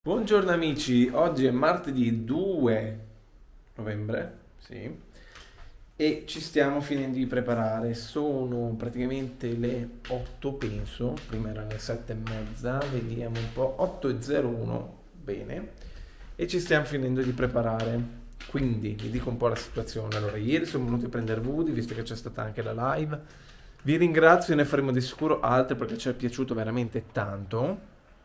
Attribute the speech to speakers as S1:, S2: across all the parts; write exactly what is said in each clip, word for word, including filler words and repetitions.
S1: Buongiorno amici, oggi è martedì due novembre, sì, e ci stiamo finendo di preparare. Sono praticamente le otto, penso, prima erano le sette e mezza, vediamo un po', otto e zero uno, bene, e ci stiamo finendo di preparare. Quindi vi dico un po' la situazione. Allora, ieri sono venuti a prendere Woody, visto che c'è stata anche la live. Vi ringrazio, ne faremo di sicuro altre perché ci è piaciuto veramente tanto.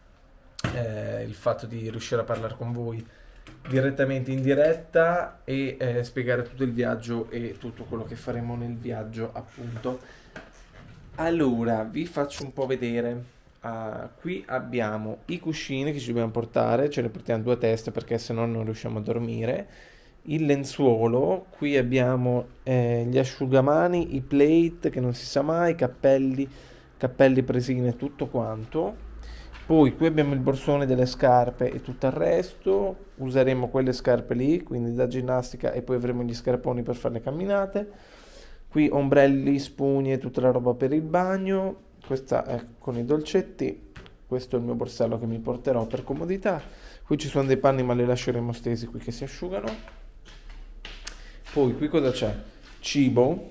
S1: Eh, il fatto di riuscire a parlare con voi direttamente in diretta e eh, spiegare tutto il viaggio e tutto quello che faremo nel viaggio, appunto. Allora, vi faccio un po' vedere. Uh, qui abbiamo i cuscini che ci dobbiamo portare, ce ne portiamo due a testa perché se no non riusciamo a dormire. Il lenzuolo, qui abbiamo eh, gli asciugamani, i plate che non si sa mai, cappelli, cappelli, presine, tutto quanto. Poi qui abbiamo il borsone delle scarpe e tutto il resto. Useremo quelle scarpe lì, quindi da ginnastica, e poi avremo gli scarponi per fare le camminate. Qui ombrelli, spugne e tutta la roba per il bagno. Questa è con i dolcetti. Questo è il mio borsello che mi porterò per comodità. Qui ci sono dei panni, ma li lasceremo stesi qui che si asciugano. Poi qui cosa c'è? Cibo.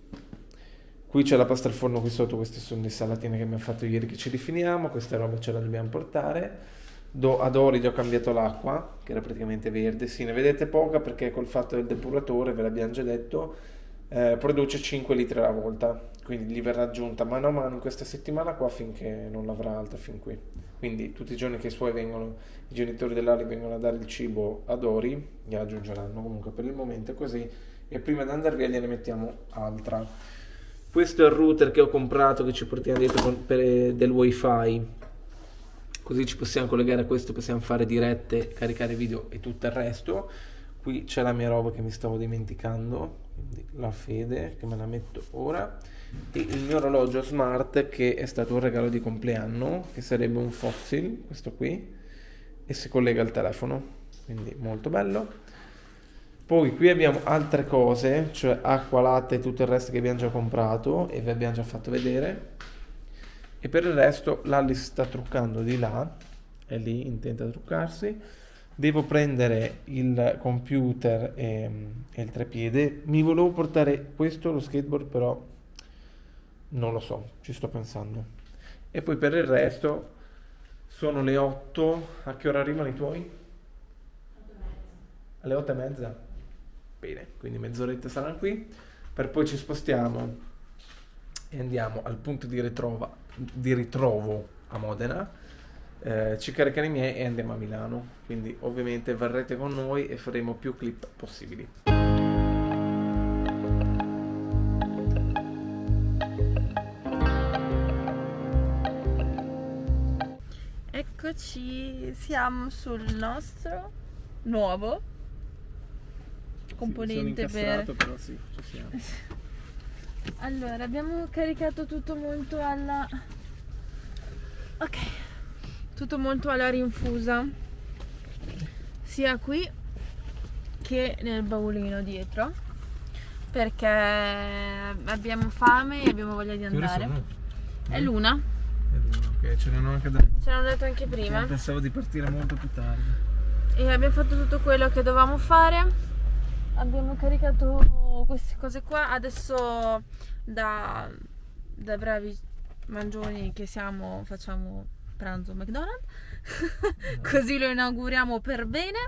S1: Qui c'è la pasta al forno qui sotto, queste sono le salatine che abbiamo fatto ieri che ci rifiniamo, questa roba ce la dobbiamo portare. Do, ad Oridi ho cambiato l'acqua, che era praticamente verde, sì, ne vedete poca perché col fatto del depuratore, ve l'abbiamo già detto, eh, produce cinque litri alla volta, quindi gli verrà aggiunta mano a mano in questa settimana qua finché non l'avrà alta fin qui. Quindi tutti i giorni che i suoi vengono, i genitori dell'Ali vengono a dare il cibo ad Ori, gliela aggiungeranno, comunque per il momento è così, e prima di andare via gliene mettiamo altra. Questo è il router che ho comprato, che ci portiamo dietro con, per, del wifi, così ci possiamo collegare a questo, possiamo fare dirette, caricare video e tutto il resto. Qui c'è la mia roba che mi stavo dimenticando, quindi la fede che me la metto ora, e il mio orologio smart che è stato un regalo di compleanno, che sarebbe un Fossil, questo qui, e si collega al telefono, quindi molto bello. Poi qui abbiamo altre cose, cioè acqua, latte e tutto il resto che abbiamo già comprato e vi abbiamo già fatto vedere. E per il resto l'Alice sta truccando di là, è lì, intenta truccarsi. Devo prendere il computer e, e il treppiede. Mi volevo portare questo, lo skateboard, però non lo so, ci sto pensando. E poi per il resto sono le otto, a che ora arrivano i tuoi? Alle otto e mezza? Bene, quindi mezz'oretta saranno qui, per poi ci spostiamo e andiamo al punto di, ritrova, di ritrovo a Modena, eh, ci caricano i miei e andiamo a Milano, quindi ovviamente verrete con noi e faremo più clip possibili.
S2: Eccoci, siamo sul nostro nuovo componente
S1: sì,
S2: per...
S1: però sì, ci siamo.
S2: Allora, abbiamo caricato tutto molto alla... ok, tutto molto alla rinfusa, sia qui che nel baulino dietro, perché abbiamo fame e abbiamo voglia di andare. È l'una.
S1: È l'una, ok, ce l'hanno anche detto.
S2: Ce l'hanno detto anche prima.
S1: Pensavo di partire molto più tardi.
S2: E abbiamo fatto tutto quello che dovevamo fare. Abbiamo caricato queste cose qua, adesso da, da bravi mangioni che siamo facciamo pranzo McDonald's, così lo inauguriamo per bene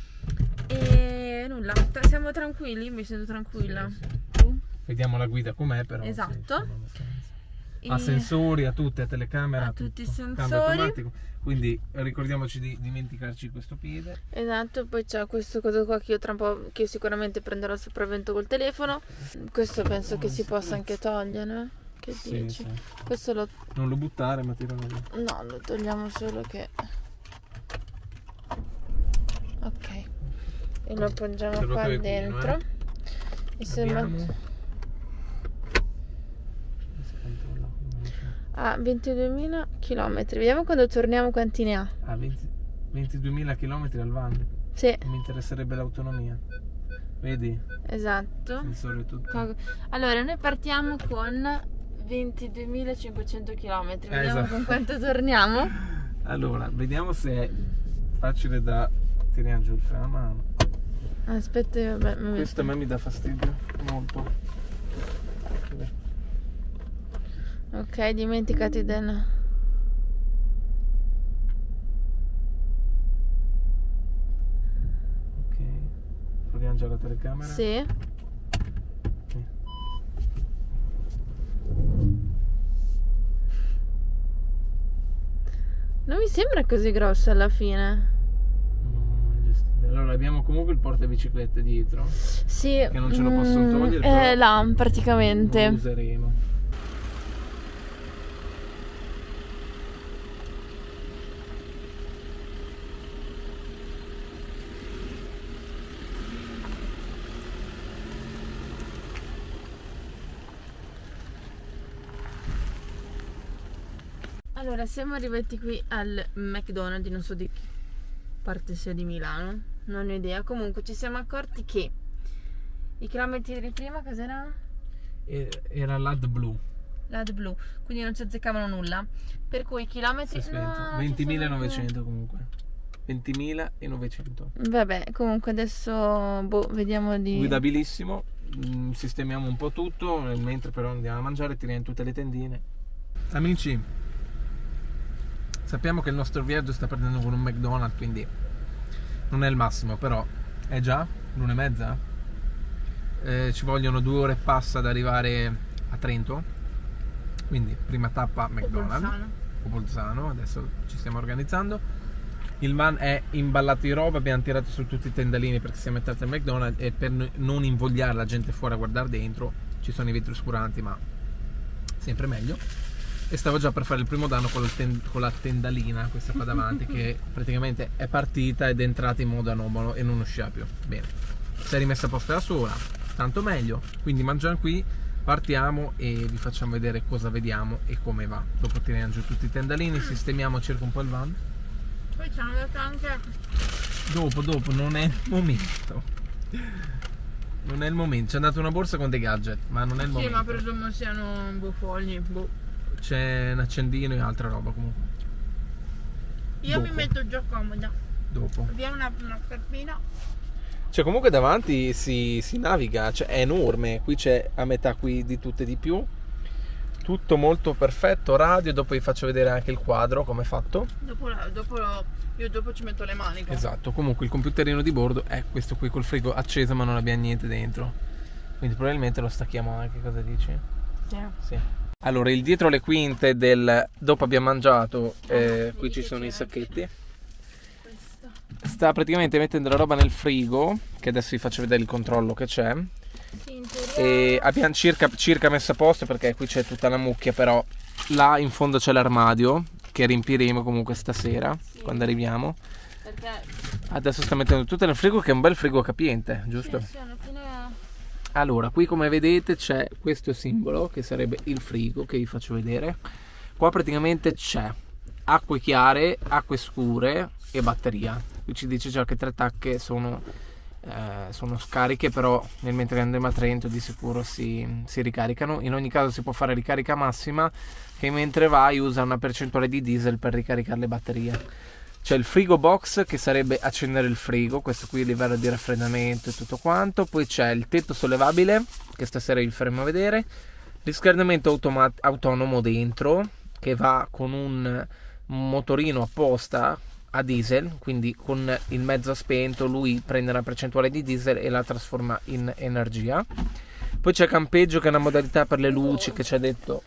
S2: e nulla, siamo tranquilli, mi sento tranquilla.
S1: Sì, sì. Tu? Vediamo la guida com'è però.
S2: Esatto.
S1: Sì, ha sensori, ha tutte, a telecamera,
S2: ha tutti i
S1: sensori,
S2: sensori.
S1: Quindi ricordiamoci di dimenticarci questo piede.
S2: Esatto, poi c'è questo coso qua che io tra un po', che io sicuramente prenderò il sopravvento col telefono. Questo penso che si possa anche togliere. Che
S1: sì,
S2: dici?
S1: sì.
S2: Questo lo...
S1: non lo buttare, ma tiralo via.
S2: No, lo togliamo solo che... ok. E lo appoggiamo
S1: lo
S2: qua
S1: vicino,
S2: dentro.
S1: Eh?
S2: E se
S1: Abbiamo...
S2: a ventiduemila chilometri. Vediamo quando torniamo quanti ne ha.
S1: Ah, ventiduemila chilometri al van.
S2: Sì.
S1: Mi interesserebbe l'autonomia. Vedi?
S2: Esatto.
S1: Sensore tutto.
S2: Allora, noi partiamo con ventiduemilacinquecento chilometri.
S1: Eh,
S2: Vediamo
S1: esatto.
S2: con quanto torniamo.
S1: Allora, vediamo se facile da tirare giù il freno a mano.
S2: Aspetta, vabbè, mi
S1: Questo a me mi dà fastidio molto.
S2: Ok, dimenticati del...
S1: Ok, proviamo già la telecamera.
S2: Sì.
S1: Sì.
S2: Non mi sembra così grosso alla fine.
S1: No, è gestibile. Allora abbiamo comunque il portabiciclette dietro.
S2: Sì.
S1: Che non ce lo possono togliere,
S2: È
S1: però
S2: là, praticamente.
S1: lo useremo.
S2: Allora, siamo arrivati qui al McDonald's, non so di che parte sia di Milano, non ho idea. Comunque ci siamo accorti che i chilometri di prima cos'erano?
S1: Era l'A D blu.
S2: L'A D blu, quindi non ci azzeccavano nulla. Per cui i chilometri... No,
S1: ventimilanovecento comunque. ventimilanovecento.
S2: Vabbè, comunque adesso boh, vediamo di...
S1: Guidabilissimo. Mm, sistemiamo un po' tutto, mentre però andiamo a mangiare, tiriamo tutte le tendine. Amici, sappiamo che il nostro viaggio sta perdendo con un McDonald's, quindi non è il massimo, però è già l'una e mezza. Eh, ci vogliono due ore e passa ad arrivare a Trento, quindi prima tappa McDonald's o Bolzano. Adesso ci stiamo organizzando. Il van è imballato di roba, abbiamo tirato su tutti i tendalini perché siamo entrati al McDonald's, e per non invogliare la gente fuori a guardare dentro ci sono i vetri oscuranti, ma sempre meglio. E stavo già per fare il primo danno con, il ten con la tendalina, questa qua davanti, che praticamente è partita ed è entrata in modo anomalo e non usciva più. Bene, si è rimessa a posto da sola, tanto meglio. Quindi mangiamo qui, partiamo e vi facciamo vedere cosa vediamo e come va. Dopo tiriamo giù tutti i tendalini, sistemiamo circa un po' il van.
S2: Poi ci hanno detto anche...
S1: Dopo, dopo, non è il momento. Non è il momento. Ci hanno dato una borsa con dei gadget, ma non è il
S2: sì,
S1: momento.
S2: ma presumo siano bufogli. Boh.
S1: C'è un accendino e altra roba comunque.
S2: Io
S1: Dopo.
S2: mi metto già comoda.
S1: Dopo.
S2: Abbiamo una, una scarpina.
S1: Cioè comunque davanti si, si naviga, cioè è enorme. Qui c'è a metà qui di tutte e di più. Tutto molto perfetto, radio. Dopo vi faccio vedere anche il quadro come è fatto.
S2: Dopo, dopo io dopo ci metto le mani. Qua.
S1: Esatto, comunque il computerino di bordo è questo qui col frigo acceso, ma non abbiamo niente dentro. Quindi probabilmente lo stacchiamo anche, cosa dici?
S2: Sì.
S1: Sì. Allora, il dietro le quinte del dopo abbiamo mangiato, eh, qui ci sono i sacchetti.
S2: Questa.
S1: Sta praticamente mettendo la roba nel frigo, che adesso vi faccio vedere il controllo che c'è.
S2: Sì, in teoria...
S1: E abbiamo circa, circa messo a posto, perché qui c'è tutta la mucchia, però là in fondo c'è l'armadio che riempiremo comunque stasera, sì, quando arriviamo.
S2: Perché...
S1: Adesso sta mettendo tutto nel frigo, che è un bel frigo capiente, giusto?
S2: Sì, sì, alla fine...
S1: Allora, qui come vedete c'è questo simbolo che sarebbe il frigo, che vi faccio vedere. Qua praticamente c'è acque chiare, acque scure e batteria. Qui ci dice già che tre tacche sono, eh, sono scariche, però nel mentre andremo a Trento di sicuro si, si ricaricano. In ogni caso si può fare ricarica massima, che mentre vai usa una percentuale di diesel per ricaricare le batterie. C'è il frigo box, che sarebbe accendere il frigo, questo qui è il livello di raffreddamento e tutto quanto. Poi c'è il tetto sollevabile, che stasera vi faremo vedere. Riscaldamento autonomo dentro, che va con un motorino apposta a diesel, quindi con il mezzo spento lui prende una percentuale di diesel e la trasforma in energia. Poi c'è campeggio, che è una modalità per le luci, che ci ha detto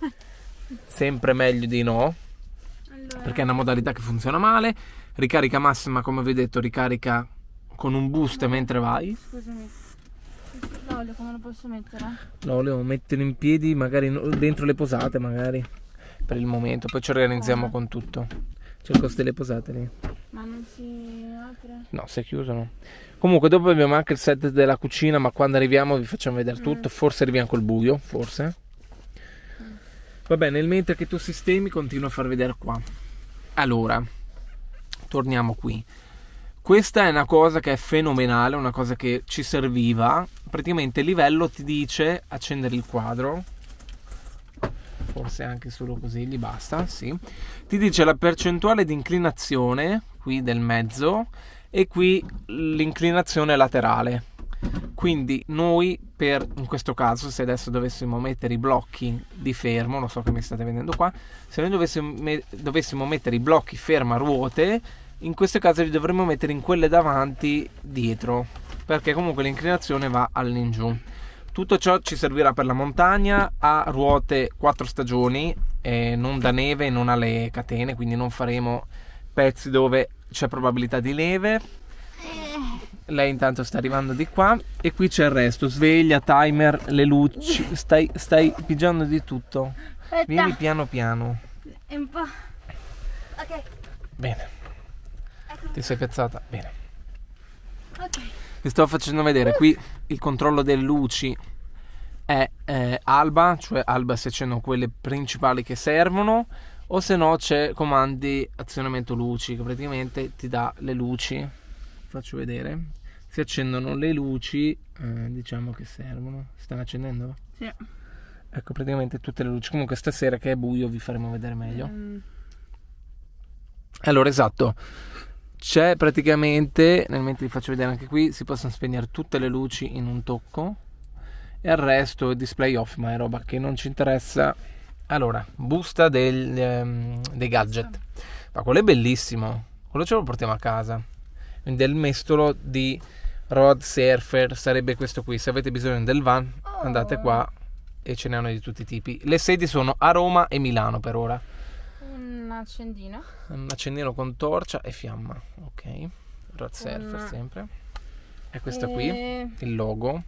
S1: sempre meglio di no, perché è una modalità che funziona male. Ricarica massima, come vi ho detto, ricarica con un boost no, mentre vai.
S2: Scusami, l'olio come lo posso mettere?
S1: L'olio metterlo in piedi, magari dentro le posate, magari per il momento, poi ci organizziamo oh. con tutto. C'è il costo delle posate lì.
S2: Ma non si apre?
S1: No, si è chiuso, no. Comunque dopo abbiamo anche il set della cucina, ma quando arriviamo vi facciamo vedere tutto. Mm. Forse arriviamo col buio, forse. Mm. Va bene, nel mentre che tu sistemi continuo a far vedere qua. Allora, torniamo qui. Questa è una cosa che è fenomenale, una cosa che ci serviva. Praticamente il livello ti dice accendere il quadro, forse anche solo così gli basta, sì. Ti dice la percentuale di inclinazione, qui del mezzo e qui l'inclinazione laterale. Quindi noi, per in questo caso, se adesso dovessimo mettere i blocchi di fermo, non so che mi state vedendo qua, se noi dovessimo, me, dovessimo mettere i blocchi fermo a ruote, in questo caso li dovremmo mettere in quelle davanti dietro, perché comunque l'inclinazione va all'ingiù. Tutto ciò ci servirà per la montagna, a ruote quattro stagioni, eh, non da neve, non alle catene, quindi non faremo pezzi dove c'è probabilità di neve. Lei intanto sta arrivando di qua e qui c'è il resto, sveglia, timer, le luci, stai, stai pigiando di tutto.
S2: Aspetta.
S1: Vieni piano piano.
S2: Un po'. Ok.
S1: Bene.
S2: Ecco.
S1: Ti sei piazzata? Bene.
S2: Ok.
S1: Ti sto facendo vedere qui il controllo delle luci è eh, alba, cioè alba si accendono quelle principali che servono, o se no c'è comandi azionamento luci che praticamente ti dà le luci. Faccio vedere, si accendono le luci, eh, diciamo che servono. Si stanno accendendo?
S2: Sì.
S1: Ecco praticamente tutte le luci. Comunque stasera che è buio vi faremo vedere meglio. Mm. Allora, esatto, c'è praticamente, nel mentre vi faccio vedere anche qui, si possono spegnere tutte le luci in un tocco e il resto è display off, ma è roba che non ci interessa. Allora, busta del, um, dei gadget, ma quello è bellissimo, quello ce lo portiamo a casa. Del mestolo di Road Surfer sarebbe questo qui. Se avete bisogno del van andate qua e ce ne hanno di tutti i tipi. Le sedi sono a Roma e Milano per ora.
S2: Un accendino,
S1: un accendino con torcia e fiamma. Ok, Road Surfer
S2: una...
S1: sempre. E questa e... qui il logo.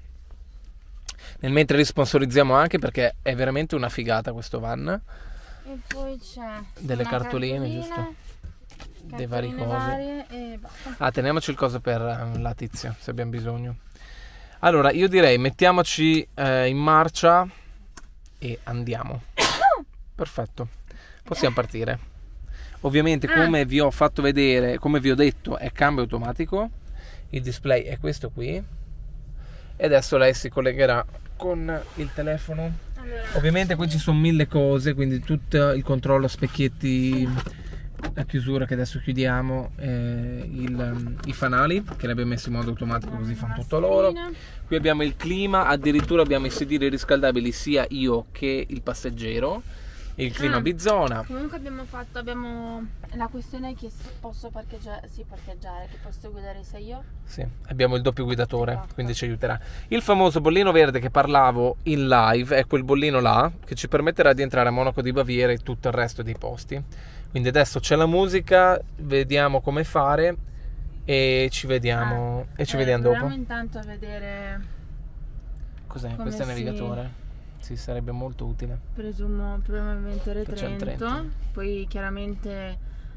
S1: Nel mentre li sponsorizziamo anche perché è veramente una figata questo van.
S2: E poi c'è
S1: delle cartoline, cartoline, giusto? Dei vari cose
S2: e basta.
S1: Ah, teniamoci il coso per um, la tizia se abbiamo bisogno. Allora io direi mettiamoci eh, in marcia e andiamo. Perfetto, possiamo partire. Ovviamente come vi ho fatto vedere, come vi ho detto, è cambio automatico. Il display è questo qui e adesso lei si collegherà con il telefono. Allora, ovviamente qui ci sono mille cose, quindi tutto il controllo specchietti, la chiusura che adesso chiudiamo, eh, il, i fanali che li abbiamo messi in modo automatico così fanno tutto loro. Qui abbiamo il clima, addirittura abbiamo i sedili riscaldabili sia io che il passeggero, il clima ah, bizona.
S2: Comunque abbiamo fatto, abbiamo la questione che posso parcheggiare, sì, parcheggiare, che posso guidare sia io.
S1: Sì, abbiamo il doppio guidatore, esatto, quindi ci aiuterà. Il famoso bollino verde che parlavo in live è quel bollino là che ci permetterà di entrare a Monaco di Baviera e tutto il resto dei posti. Quindi adesso c'è la musica, vediamo come fare e ci vediamo ah, e ci eh, vediamo dopo.
S2: Proviamo intanto a vedere
S1: cos'è questo si... navigatore. Sì, sarebbe molto utile.
S2: Presumo probabilmente il Trento, Trento, poi chiaramente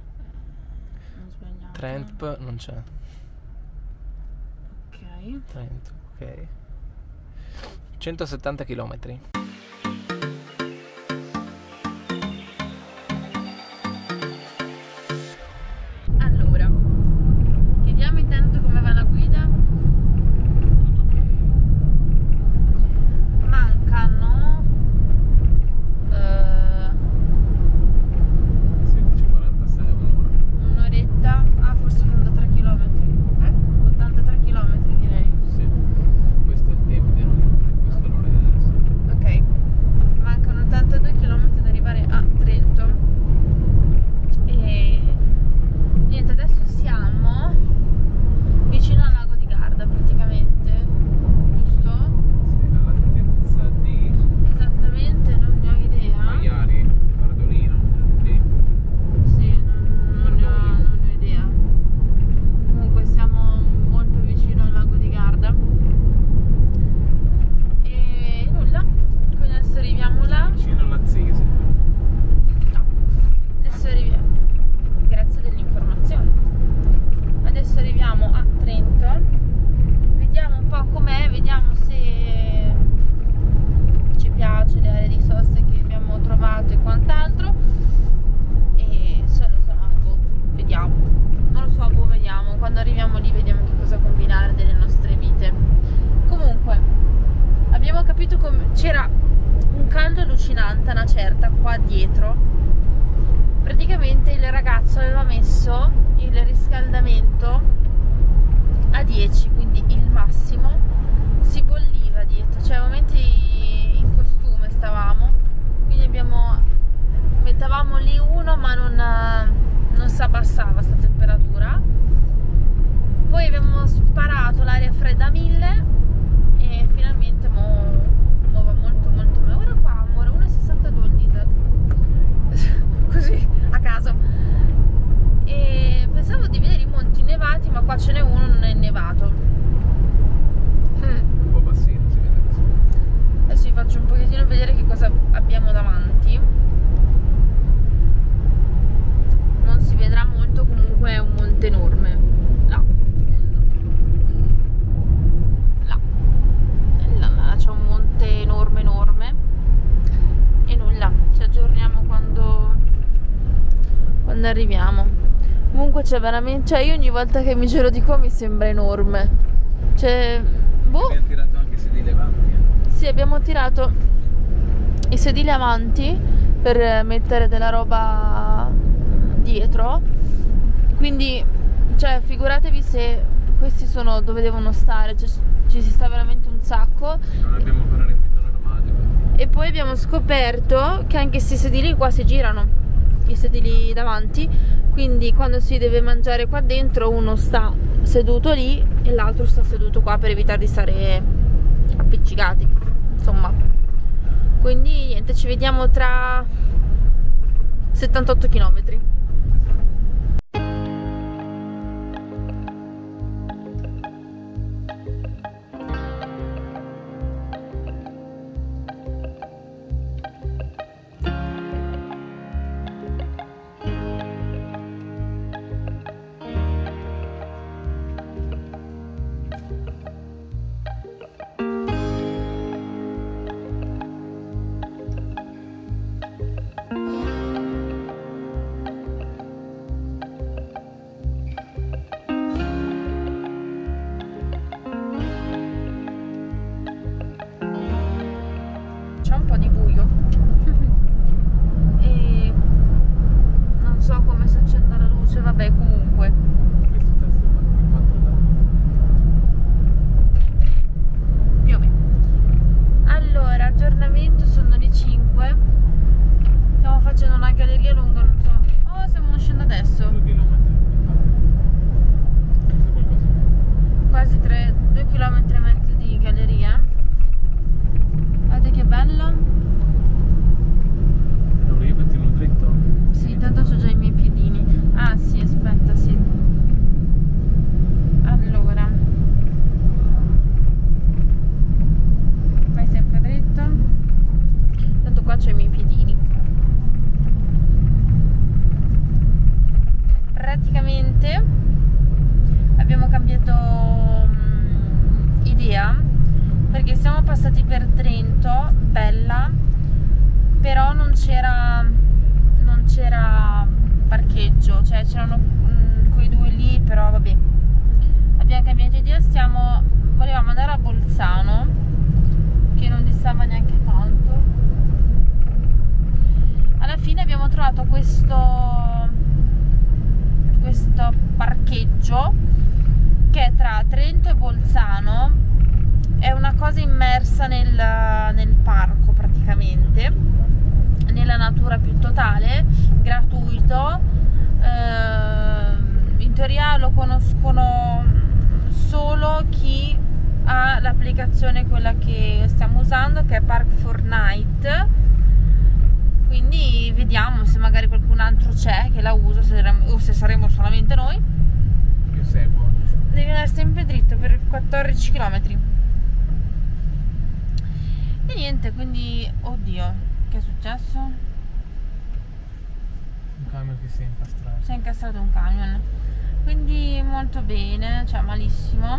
S2: non sbagliamo.
S1: Trent non c'è.
S2: Ok.
S1: Trento, ok. centosettanta chilometri.
S2: Intanto come va la guida? Mancano uh,
S1: sedici e quarantasei, un'ora.
S2: Un'oretta, ah forse ottantatré chilometri. Eh? ottantatré chilometri direi.
S1: Sì, questo è il tempo di arrivare, questo è l'ora di adesso.
S2: Ok, mancano ottantadue chilometri ad arrivare a Trento. E niente, adesso siamo vicino al lago di Garda praticamente, giusto?
S1: Sì, all'altezza di...
S2: Esattamente, non ne ho idea.
S1: Maiari, Bardolino, lì.
S2: Sì, non, non, ne ho, non ne ho idea. Comunque siamo molto vicino al lago di Garda. E nulla, quindi adesso arriviamo là.
S1: Vicino all'Azzese.
S2: No, adesso arriviamo. Grazie dell'informazione. Adesso arriviamo a Trento, vediamo un po' com'è, vediamo se ci piace le aree di sosta che abbiamo trovato e quant'altro, e se lo so, boh, vediamo, non lo so, boh, vediamo, quando arriviamo lì vediamo che cosa combinare delle nostre vite. Comunque, abbiamo capito come c'era un caldo allucinante, una certa, qua dietro, praticamente il ragazzo aveva messo il riscaldamento a dieci, quindi il massimo, si bolliva dietro, cioè momenti in costume stavamo, quindi abbiamo mettavamo lì uno ma non, non si abbassava sta temperatura, poi abbiamo sparato l'aria fredda a mille e finalmente mo, mo va molto molto meglio. Ora qua amore uno virgola sessantadue il diesel così a caso, e pensavo di vedere i monti nevati ma qua ce n'è uno, non è nevato.
S1: Un po' bassino si vede così.
S2: Adesso vi faccio un pochettino vedere che cosa abbiamo davanti. Non si vedrà molto, comunque è un monte enorme là là, là, là c'è un monte enorme enorme e nulla, ci aggiorniamo quando quando arriviamo. Comunque c'è veramente, cioè io ogni volta che mi giro di qua mi sembra enorme, cioè boh.
S1: Abbiamo tirato anche i sedili avanti, eh?
S2: Sì, abbiamo tirato i sedili avanti per mettere della roba dietro, quindi cioè figuratevi se questi sono dove devono stare, cioè, ci si sta veramente un sacco.
S1: Non abbiamo ancora riempito l'armadio.
S2: E poi abbiamo scoperto che anche questi sedili qua si girano, i sedili davanti, quindi quando si deve mangiare qua dentro uno sta seduto lì e l'altro sta seduto qua per evitare di stare appiccicati, insomma. Quindi niente, ci vediamo tra settantotto chilometri. C'è un po' di buio e non so come si accenda la luce, vabbè, comunque
S1: Questo è il tasto quattro da.
S2: più o meno. Allora, aggiornamento, sono le cinque, stiamo facendo una galleria lunga, non so, oh stiamo uscendo adesso,
S1: Due chilometri. Questo è qualcosa.
S2: quasi tre, due chilometri e mezzo di galleria. Guardate che bello.
S1: Allora io continuo dritto.
S2: Sì, tanto c'ho già i miei piedini. Ah sì, aspetta, sì. Allora, vai sempre dritto. Tanto qua c'ho i miei piedini. Praticamente abbiamo cambiato um, idea, perché siamo passati per Trento, bella, però non c'era non c'era parcheggio, cioè c'erano mm, quei due lì, però vabbè, abbiamo cambiato idea, stiamo volevamo andare a Bolzano, che non distava neanche tanto. Alla fine abbiamo trovato questo questo parcheggio che è tra Trento e Bolzano, è una cosa immersa nel, nel parco praticamente, nella natura più totale, gratuito, eh, in teoria lo conoscono solo chi ha l'applicazione, quella che stiamo usando, che è Park for Night, quindi vediamo se magari qualcun altro c'è che la usa, se saremo, o se saremo solamente noi.
S1: Io seguo.
S2: Devi andare sempre dritto per quattordici chilometri. E niente, quindi, oddio, che è successo?
S1: Un camion che si è incastrato.
S2: Si è incastrato un camion, quindi molto bene, cioè malissimo.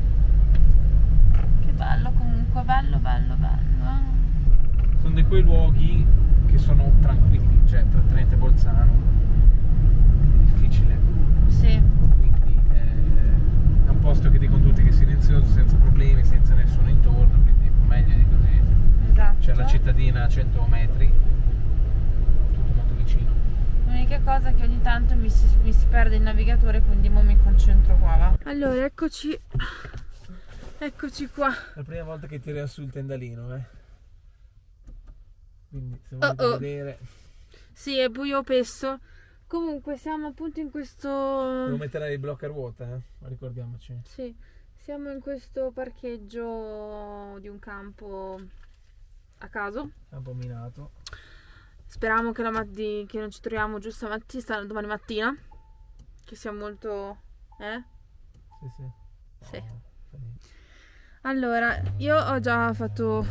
S2: Che bello, comunque, bello, bello, bello.
S1: Sono di quei luoghi che sono tranquilli, cioè tra Trento e Bolzano è difficile.
S2: Sì.
S1: Quindi eh, è un posto che dicono tutti che è silenzioso, senza problemi, senza nessuno intorno, quindi meglio di così.
S2: Esatto.
S1: C'è la cittadina a cento metri, tutto molto vicino.
S2: L'unica L'unica cosa è che ogni tanto mi si, mi si perde il navigatore, quindi mo mi concentro qua, va. Allora, eccoci. Eccoci qua.
S1: La prima volta che tiriamo su il tendalino, eh. Quindi se
S2: Oh,
S1: volete
S2: oh.
S1: vedere.
S2: Sì, è buio pesto. Comunque siamo appunto in questo...
S1: Devo mettere il blocco a ruota, eh. Ricordiamoci.
S2: Sì, siamo in questo parcheggio di un campo a caso.
S1: Campo minato.
S2: Speriamo che, la matti- che non ci troviamo giù stamattina, domani mattina. Che sia molto... Eh?
S1: Sì, sì.
S2: Sì.
S1: No, sì.
S2: Allora, io ho già fatto...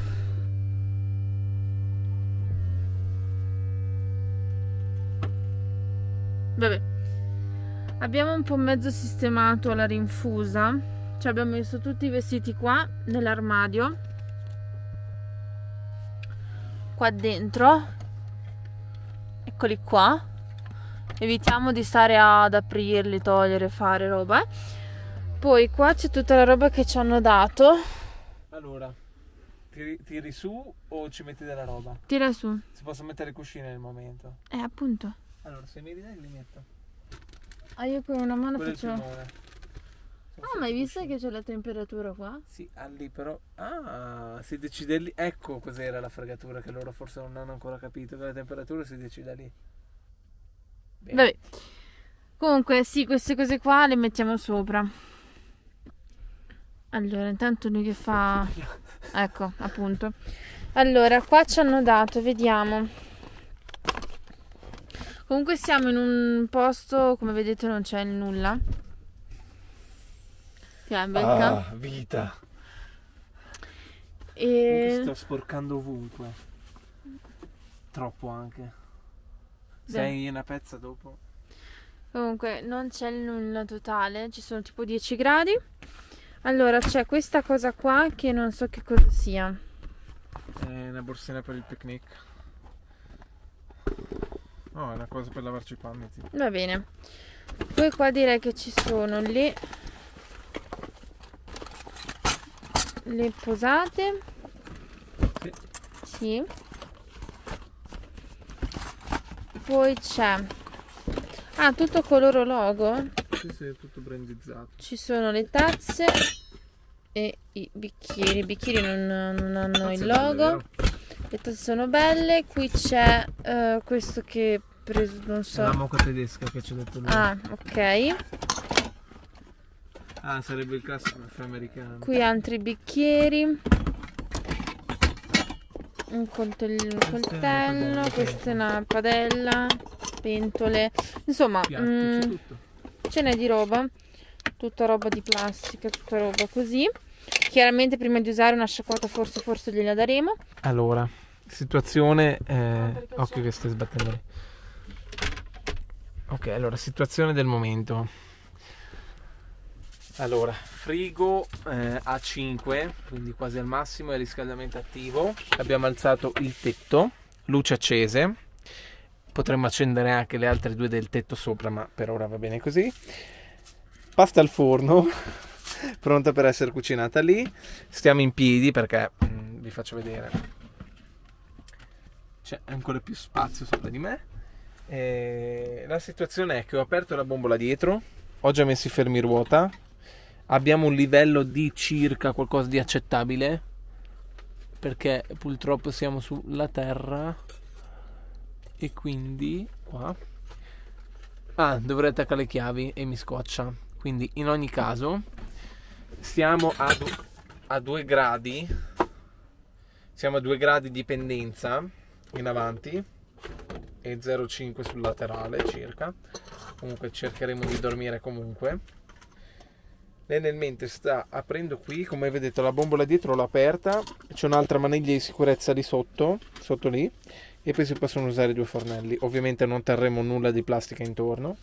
S2: Vabbè. Abbiamo un po' mezzo sistemato la rinfusa. Cioè abbiamo messo tutti i vestiti qua nell'armadio. Qua dentro. Eccoli qua. Evitiamo di stare ad aprirli, togliere, fare roba. Poi qua c'è tutta la roba che ci hanno dato.
S1: Allora, tiri, tiri su o ci metti della roba?
S2: Tira su.
S1: Si possono mettere i cuscini nel momento.
S2: Eh, appunto.
S1: Allora, se mi ridai li metto.
S2: Ah, io con una mano
S1: Quello è il
S2: faccio...
S1: timone. Sono
S2: Ah, ma hai
S1: sette
S2: visto
S1: cuscini.
S2: che c'è la temperatura qua?
S1: Sì, ah, lì però... Ah, si decide lì. Ecco cos'era la fregatura che loro forse non hanno ancora capito. Che la temperatura si decide lì. Bene.
S2: Vabbè. Comunque, sì, queste cose qua le mettiamo sopra. Allora, intanto lui che fa... Ecco, appunto. Allora, qua ci hanno dato, vediamo. Comunque siamo in un posto, come vedete non c'è nulla. Ti è becca?
S1: Ah, vita.
S2: E...
S1: Sto sporcando ovunque. Troppo anche.
S2: Beh.
S1: Sei una pezza dopo.
S2: Comunque non c'è il nulla totale, ci sono tipo dieci gradi. Allora c'è questa cosa qua che non so che cosa sia.
S1: È una borsina per il picnic. No, è una cosa per lavarci i panni. Tipo.
S2: Va bene. Poi qua direi che ci sono le le posate.
S1: Sì.
S2: Sì. Poi c'è... Ah, tutto con loro logo.
S1: Sì, sì, è tutto brandizzato.
S2: Ci sono le tazze e i bicchieri. I bicchieri non, non hanno
S1: Tazze
S2: il
S1: belle,
S2: logo.
S1: vero?
S2: Le tazze sono belle. Qui c'è eh, questo che preso, non
S1: È
S2: so.
S1: la moca tedesca che ci ha detto lui.
S2: Ah, ok.
S1: Ah, sarebbe il classico caffè americano.
S2: Qui altri bicchieri. Un coltello, un
S1: Questa è una
S2: coltello.
S1: padella,
S2: Questa è una padella. Pentole. Insomma,
S1: Piatti,
S2: mm,
S1: c'è tutto.
S2: ce n'è di roba. Tutta roba di plastica, tutta roba così. Chiaramente prima di usare una sciacquata forse forse gliela daremo.
S1: Allora, situazione... Eh,
S2: perché
S1: occhio
S2: c'è-
S1: che stai sbattendo lì. Ok, allora, situazione del momento. Allora, frigo eh, a cinque, quindi quasi al massimo, e riscaldamento attivo. Abbiamo alzato il tetto, luci accese. Potremmo accendere anche le altre due del tetto sopra, ma per ora va bene così. Pasta al forno, pronta per essere cucinata lì. Stiamo in piedi perché mh, vi faccio vedere. C'è ancora più spazio sopra di me. E la situazione è che ho aperto la bombola dietro, ho già messo i fermi ruota. Abbiamo un livello di circa qualcosa di accettabile, perché purtroppo siamo sulla terra e quindi qua ah dovrei attaccare le chiavi e mi scoccia. Quindi in ogni caso stiamo a, du- a due gradi, siamo a due gradi di pendenza in avanti e zero virgola cinque sul laterale circa. Comunque cercheremo di dormire comunque. Lei nel mente sta aprendo qui, come vedete la bombola dietro l'ho aperta, c'è un'altra maniglia di sicurezza lì sotto, sotto lì, e poi si possono usare due fornelli. Ovviamente non terremo nulla di plastica intorno.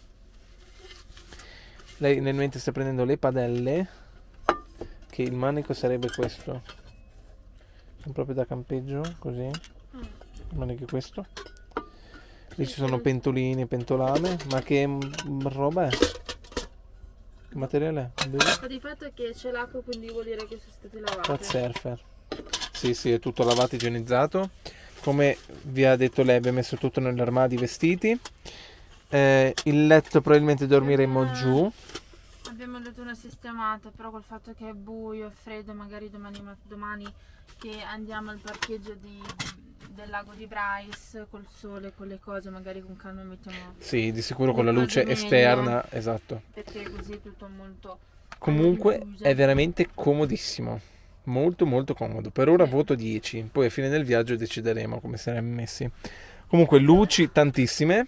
S1: Lei nel mente sta prendendo le padelle, che il manico sarebbe questo, sono proprio da campeggio, così, il manico è questo. Lì ci sono pentolini, pentolame, ma che mm, roba è? Che materiale è?
S2: Ma di fatto è che c'è l'acqua, quindi vuol dire che sono state lavate.
S1: Cat surfer. Sì, sì, è tutto lavato, igienizzato. Come vi ha detto lei, abbiamo messo tutto nell'armadio i vestiti. eh, il letto probabilmente dormiremo
S2: Eh,
S1: giù.
S2: Abbiamo il letto una sistemata, però col fatto che è buio e freddo, magari domani, ma- domani che andiamo al parcheggio di, del lago di Bryce, col sole, con le cose, magari con calma mettiamo
S1: Sì, di sicuro
S2: le
S1: con la
S2: cose
S1: luce
S2: meglio,
S1: esterna, esatto.
S2: perché così è tutto molto
S1: Comunque
S2: rinchiuso.
S1: è veramente comodissimo, molto molto comodo. Per ora
S2: Sì.
S1: voto dieci, poi a fine del viaggio decideremo come saremo messi. Comunque luci tantissime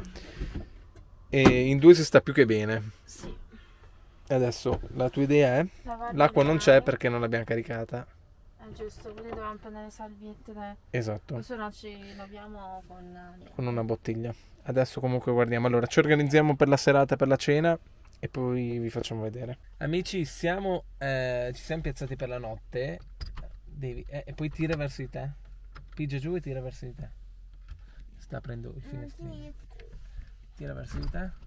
S1: e in due si sta più che bene.
S2: Sì.
S1: E adesso la tua idea è?
S2: Lavare
S1: L'acqua
S2: le
S1: non c'è
S2: mani.
S1: perché non l'abbiamo caricata.
S2: È giusto, quindi dobbiamo prendere le salviette, dai.
S1: Esatto,
S2: O se no ci laviamo con niente.
S1: con una bottiglia. Adesso comunque guardiamo. Allora, ci organizziamo per la serata, per la cena e poi vi facciamo vedere. Amici, siamo, eh, ci siamo piazzati per la notte. Devi, eh, e poi tira verso di te. Pigia giù e tira verso di te. Sta aprendo il finestrino. Tira verso di te.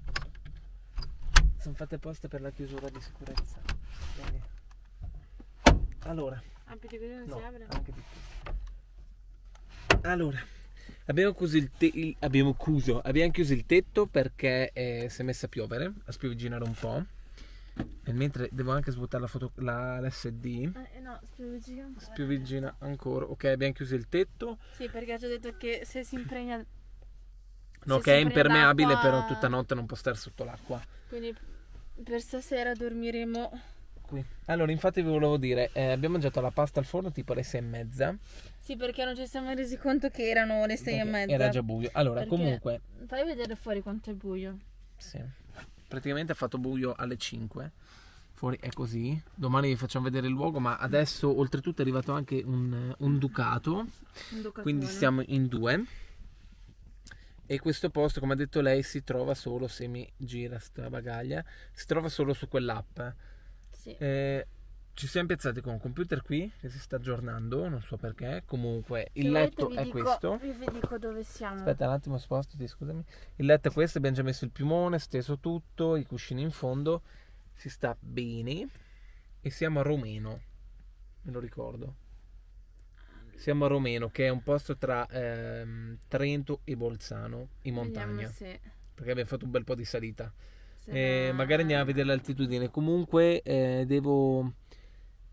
S1: Sono fatte apposta per la chiusura di sicurezza. Vieni. Allora,
S2: Ah, più di così non
S1: no,
S2: si apre?
S1: anche di più. Allora, abbiamo chiuso il, te- il- abbiamo chiuso, abbiamo chiuso il tetto perché eh, si è messa a piovere, a spiovigginare un po'. E mentre devo anche svuotare la foto, la, l'esse di.
S2: Eh, no, spiovigina ancora.
S1: Spioviggina ancora. Ok, abbiamo chiuso il tetto.
S2: Sì, perché ci ho detto che se si impregna...
S1: No,
S2: se
S1: che
S2: si
S1: è impermeabile,
S2: d'acqua-
S1: però tutta notte non può stare sotto l'acqua.
S2: Quindi per stasera dormiremo...
S1: Qui. Allora, infatti vi volevo dire, eh, abbiamo mangiato la pasta al forno tipo alle sei e mezza.
S2: Sì, perché non ci siamo resi conto che erano le sei e
S1: perché
S2: mezza.
S1: Era già buio. Allora,
S2: Perché-
S1: comunque,
S2: Fai vedere fuori quanto è buio.
S1: sì. Praticamente ha fatto buio alle cinque. Fuori è così. Domani vi facciamo vedere il luogo, ma adesso oltretutto è arrivato anche un, un ducato.
S2: Un ducatone.
S1: Quindi siamo in due. E questo posto, come ha detto lei, si trova solo, se mi gira sta bagaglia, si trova solo su quell'app.
S2: Sì.
S1: Eh, ci siamo piazzati con un computer qui che si sta aggiornando, non so perché. Comunque il
S2: Se
S1: letto
S2: volete vi
S1: è
S2: dico-
S1: questo.
S2: Vi vi dico dove siamo.
S1: Aspetta un attimo, spostati, scusami. Il letto è questo, abbiamo già messo il piumone, steso tutto, i cuscini in fondo. Si sta bene. E siamo a Romeno, me lo ricordo. Siamo a Romeno, che è un posto tra ehm, Trento e Bolzano, in montagna.
S2: Vediamo se...
S1: Perché abbiamo fatto un bel po' di salita.
S2: se
S1: Eh,
S2: va-
S1: magari andiamo a vedere l'altitudine. Comunque eh, devo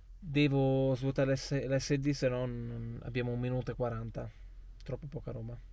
S1: devo svuotare l'S- l'esse di, se no non- abbiamo un minuto e quaranta. Troppo poca roba.